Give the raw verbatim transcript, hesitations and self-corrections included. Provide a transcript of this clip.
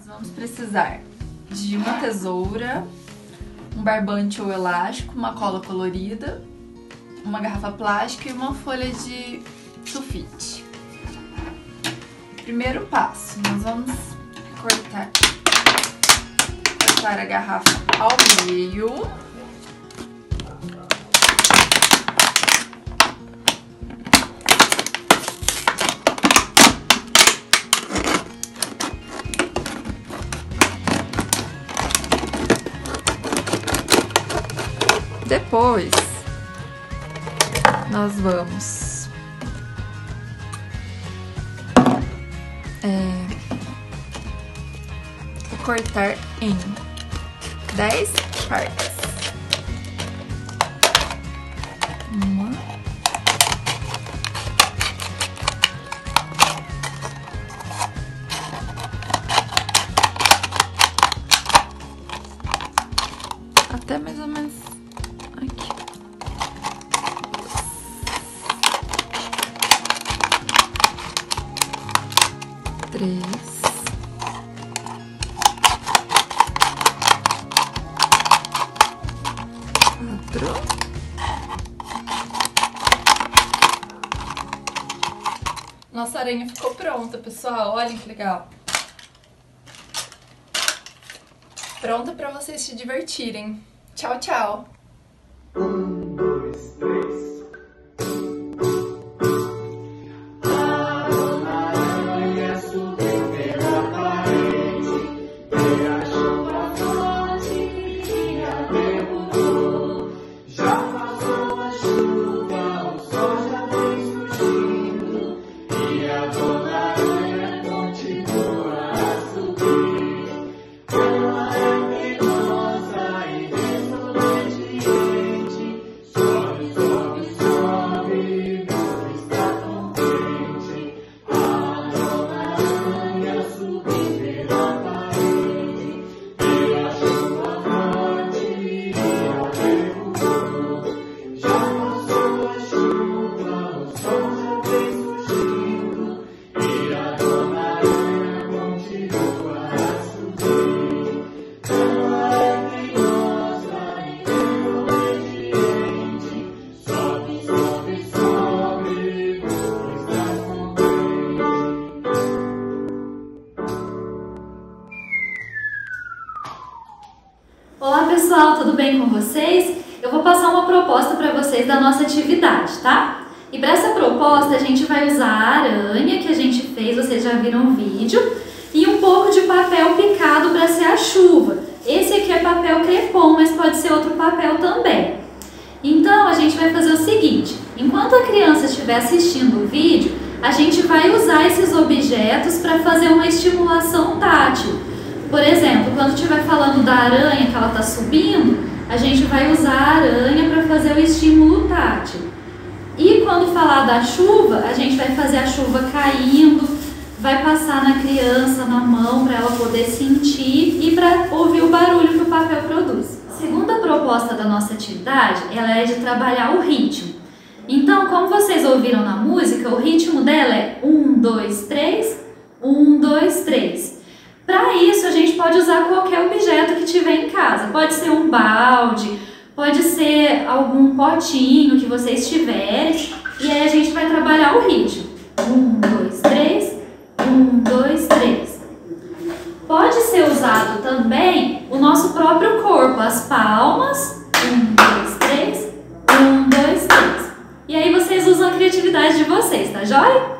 Vamos precisar de uma tesoura, um barbante ou elástico, uma cola colorida, uma garrafa plástica e uma folha de sulfite. Primeiro passo, nós vamos cortar, cortar a garrafa ao meio. Depois, nós vamos é, cortar em dez partes. Uma. Até mais ou menos aqui. Três. Quatro. Nossa aranha ficou pronta, pessoal. Olhem que legal. Pronta para vocês se divertirem. Tchau, tchau. Um, dois, três. A dona aranha subiu pela parede, e a chuva forte que a derrubou. Já passou a chuva, o sol já vem surgindo, e a dona aranha continua a subir. Ela é teimosa e desobediente, sobe, sobe, sobe, não está contente. A dona aranha subiu pela parede, e a chuva forte a derrubou. Já passou a chuva, o sol já vem surgindo, e a dona aranha continua a subir. Ela é teimosa e desobediente, sobe, sobe, sobe, não está contente. Olá pessoal, tudo bem com vocês? Eu vou passar uma proposta para vocês da nossa atividade, tá? E para essa proposta a gente vai usar a aranha que a gente fez, vocês já viram o vídeo, e um pouco de papel picado para ser a chuva. Esse aqui é papel crepom, mas pode ser outro papel também. Então a gente vai fazer o seguinte, enquanto a criança estiver assistindo o vídeo, a gente vai usar esses objetos para fazer uma estimulação tátil. Por exemplo, quando estiver falando da aranha que ela está subindo, a gente vai usar a aranha para fazer o estímulo tátil. E quando falar da chuva, a gente vai fazer a chuva caindo, vai passar na criança, na mão, para ela poder sentir e para ouvir o barulho que o papel produz. A segunda proposta da nossa atividade, ela é de trabalhar o ritmo. Então, como vocês ouviram na música, o ritmo dela é um, dois, três, um, dois, três. Para isso, a gente pode usar qualquer objeto que tiver em casa. Pode ser um balde, pode ser algum potinho que vocês tiverem. E aí a gente vai trabalhar o ritmo. Um, dois, três, um, dois, três. Pode ser usado também o nosso próprio corpo, as palmas. Um, dois, três, um, dois, três. E aí vocês usam a criatividade de vocês, tá joia?